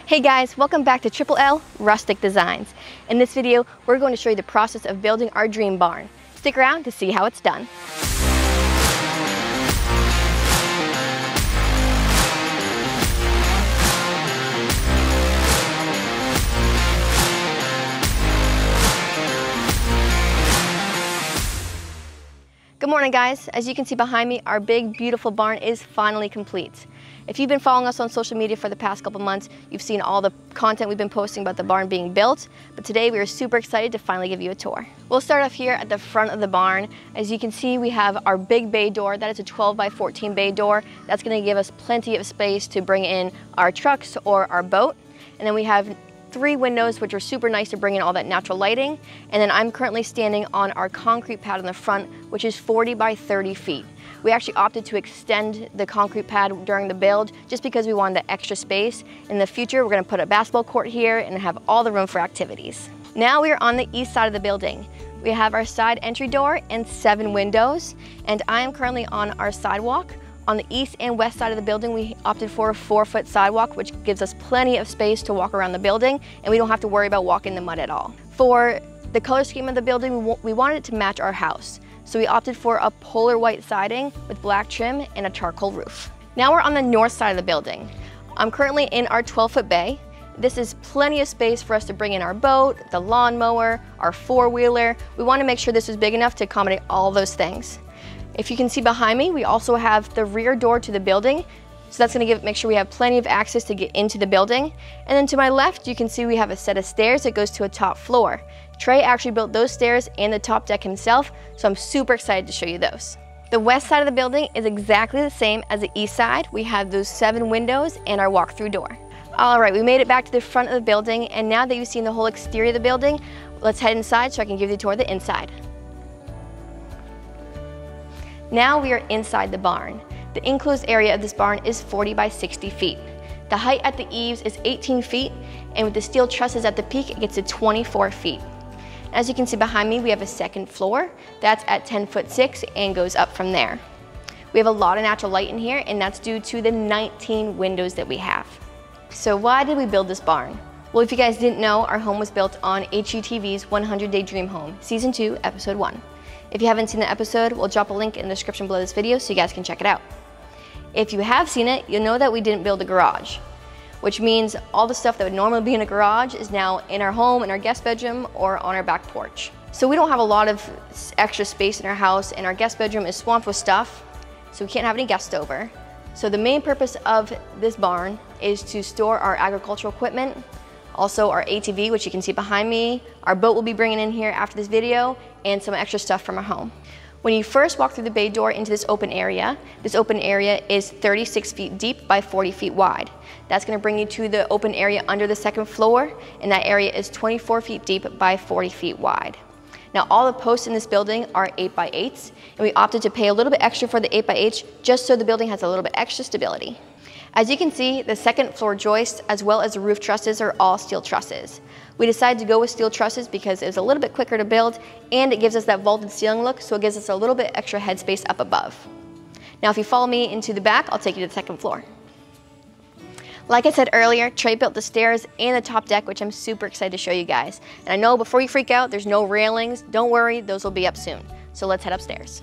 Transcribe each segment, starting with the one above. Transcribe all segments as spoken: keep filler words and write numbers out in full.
Hey guys, welcome back to Triple L Rustic Designs. In this video, we're going to show you the process of building our dream barn. Stick around to see how it's done. Good morning guys. As you can see behind me, our big beautiful barn is finally complete. If you've been following us on social media for the past couple months, you've seen all the content we've been posting about the barn being built, but today we are super excited to finally give you a tour. We'll start off here at the front of the barn. As you can see, we have our big bay door. That is a twelve by fourteen bay door. That's going to give us plenty of space to bring in our trucks or our boat. And then we have three windows, which are super nice to bring in all that natural lighting. And then I'm currently standing on our concrete pad in the front, which is forty by thirty feet. We actually opted to extend the concrete pad during the build just because we wanted that extra space. In the future, we're gonna put a basketball court here and have all the room for activities. Now we are on the east side of the building. We have our side entry door and seven windows, and I am currently on our sidewalk. On the east and west side of the building, we opted for a four foot sidewalk, which gives us plenty of space to walk around the building, and we don't have to worry about walking in the mud at all. For the color scheme of the building, we wanted it to match our house. So we opted for a polar white siding with black trim and a charcoal roof. Now we're on the north side of the building. I'm currently in our twelve foot bay. This is plenty of space for us to bring in our boat, the lawnmower, our four-wheeler. We want to make sure this is big enough to accommodate all those things. If you can see behind me, we also have the rear door to the building. So that's gonna give, make sure we have plenty of access to get into the building. And then to my left, you can see we have a set of stairs that goes to a top floor. Trey actually built those stairs and the top deck himself, so I'm super excited to show you those. The west side of the building is exactly the same as the east side. We have those seven windows and our walk-through door. All right, we made it back to the front of the building, and now that you've seen the whole exterior of the building, let's head inside so I can give you a tour of the inside. Now we are inside the barn. The enclosed area of this barn is forty by sixty feet. The height at the eaves is eighteen feet, and with the steel trusses at the peak, it gets to twenty-four feet. As you can see behind me, we have a second floor. That's at ten foot six and goes up from there. We have a lot of natural light in here, and that's due to the nineteen windows that we have. So why did we build this barn? Well, if you guys didn't know, our home was built on H G T V's one hundred day Dream Home, Season two, Episode one. If you haven't seen the episode, we'll drop a link in the description below this video so you guys can check it out. If you have seen it, you'll know that we didn't build a garage, which means all the stuff that would normally be in a garage is now in our home, in our guest bedroom, or on our back porch. So we don't have a lot of extra space in our house, and our guest bedroom is swamped with stuff, so we can't have any guests over. So the main purpose of this barn is to store our agricultural equipment, also our A T V, which you can see behind me. Our boat will be bringing in here after this video, and some extra stuff from our home. When you first walk through the bay door into this open area, this open area is thirty-six feet deep by forty feet wide. That's gonna bring you to the open area under the second floor, and that area is twenty-four feet deep by forty feet wide. Now all the posts in this building are eight by eights, and we opted to pay a little bit extra for the eight by eights just so the building has a little bit extra stability. As you can see, the second floor joists as well as the roof trusses are all steel trusses. We decided to go with steel trusses because it was a little bit quicker to build, and it gives us that vaulted ceiling look, so it gives us a little bit extra headspace up above. Now if you follow me into the back, I'll take you to the second floor. Like I said earlier, Trey built the stairs and the top deck, which I'm super excited to show you guys. And I know before you freak out, there's no railings. Don't worry, those will be up soon. So let's head upstairs.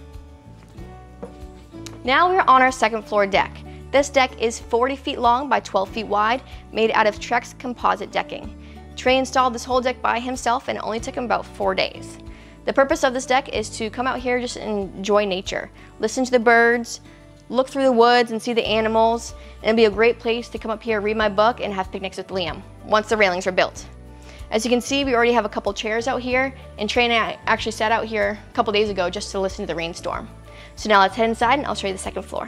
Now we're on our second floor deck. This deck is forty feet long by twelve feet wide, made out of Trex composite decking. Trey installed this whole deck by himself, and it only took him about four days. The purpose of this deck is to come out here just enjoy nature. Listen to the birds, look through the woods and see the animals, and it'll be a great place to come up here, read my book, and have picnics with Liam once the railings are built. As you can see, we already have a couple chairs out here, and Trey and I actually sat out here a couple days ago just to listen to the rainstorm. So now let's head inside and I'll show you the second floor.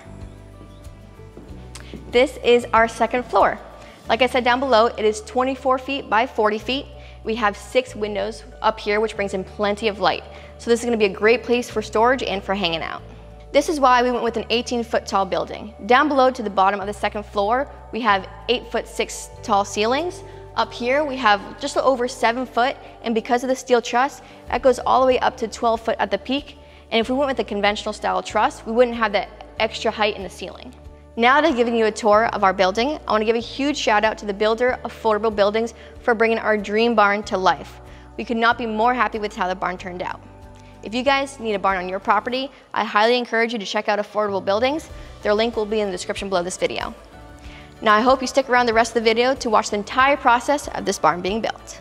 This is our second floor. Like I said down below, it is twenty-four feet by forty feet. We have six windows up here, which brings in plenty of light. So this is gonna be a great place for storage and for hanging out. This is why we went with an eighteen foot tall building. Down below to the bottom of the second floor, we have eight foot six tall ceilings. Up here, we have just over seven foot, and because of the steel truss, that goes all the way up to twelve foot at the peak. And if we went with the conventional style truss, we wouldn't have that extra height in the ceiling. Now that I've given you a tour of our building, I want to give a huge shout out to the builder, Affordable Buildings, for bringing our dream barn to life. We could not be more happy with how the barn turned out. If you guys need a barn on your property, I highly encourage you to check out Affordable Buildings. Their link will be in the description below this video. Now I hope you stick around the rest of the video to watch the entire process of this barn being built.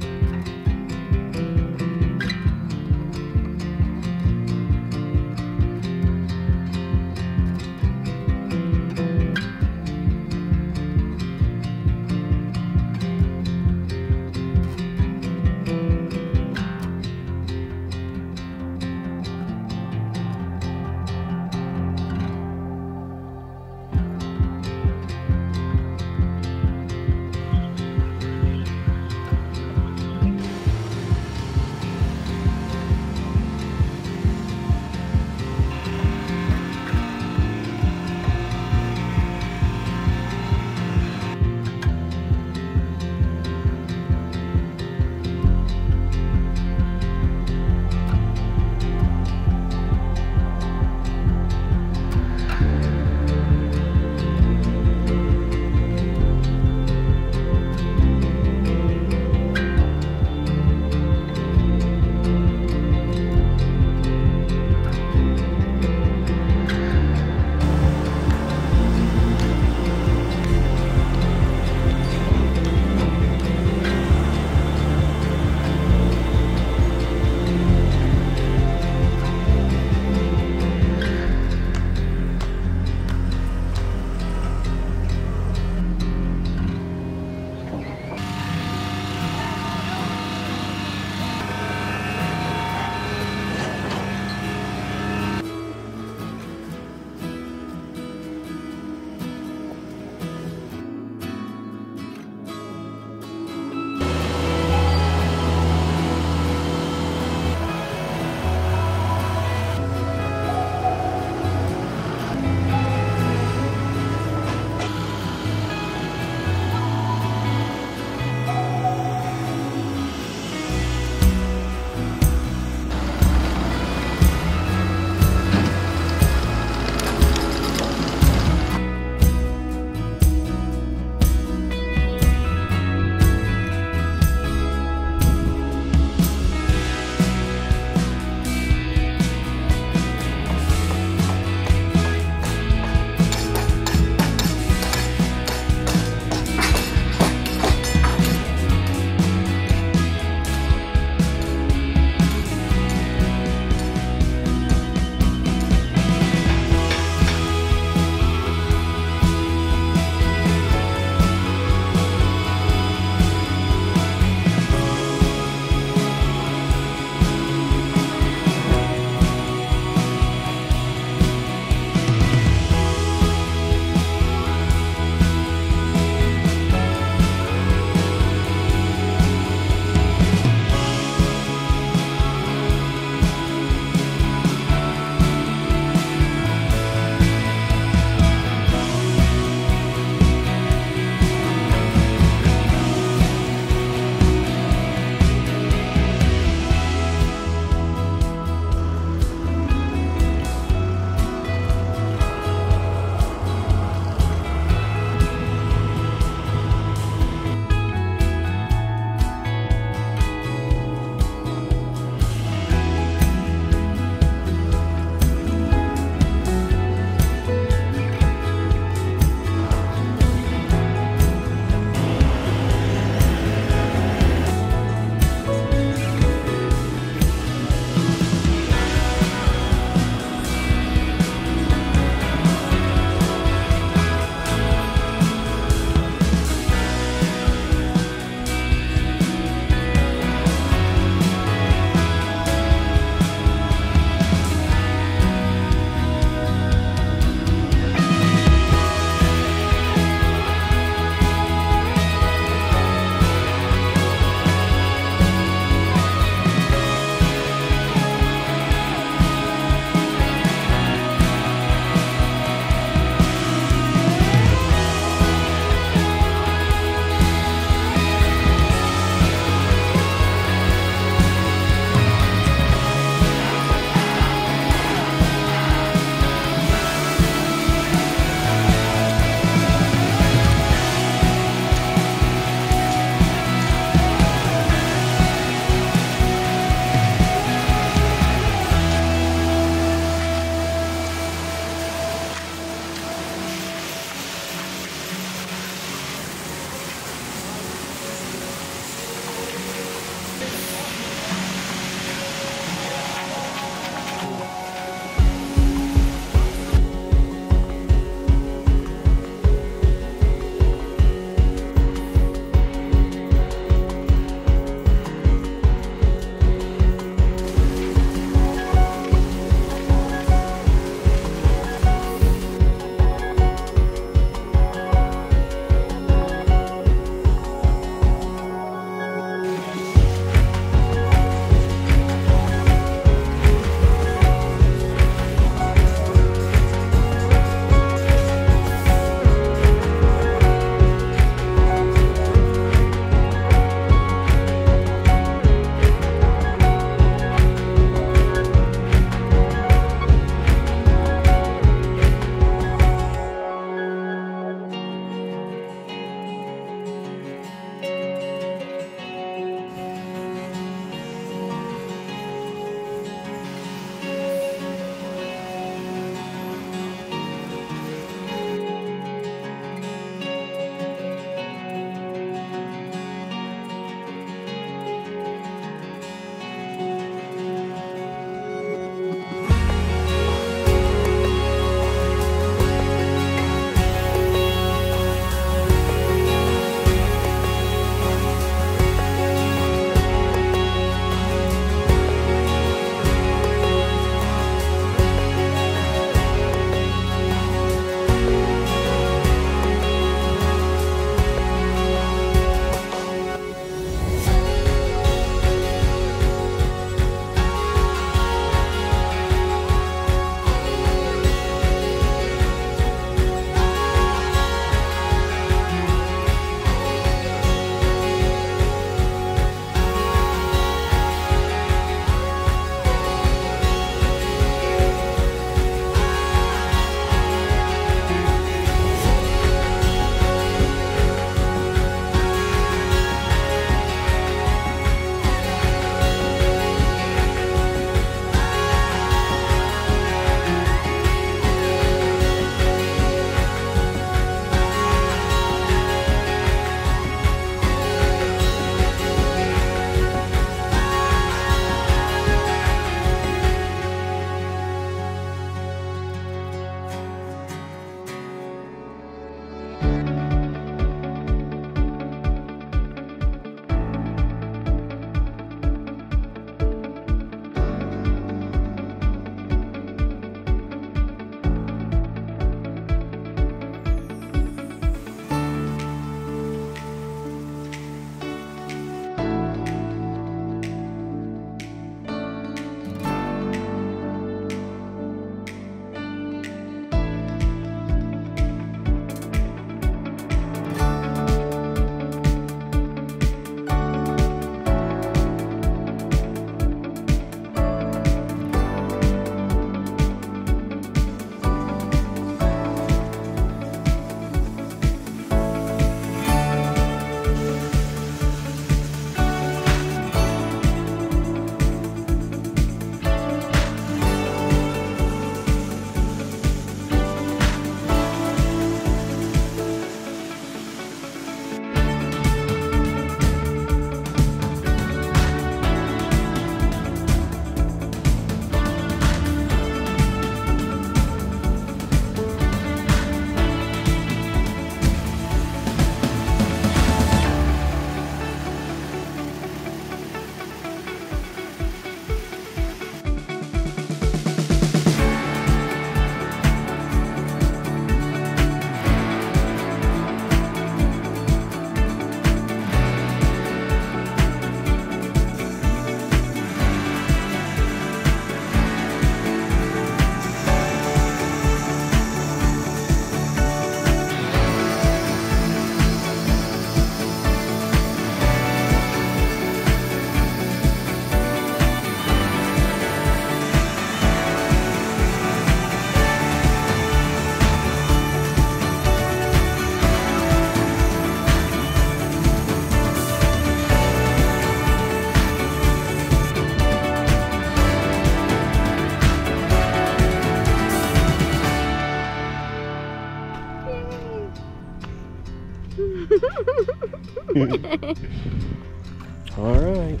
All right.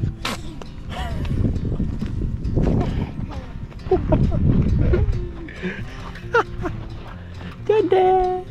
Good day.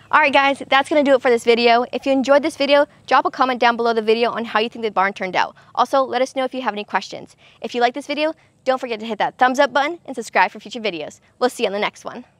All right, guys, that's gonna do it for this video. If you enjoyed this video, drop a comment down below the video on how you think the barn turned out. Also, let us know if you have any questions. If you like this video, don't forget to hit that thumbs up button and subscribe for future videos. We'll see you on the next one.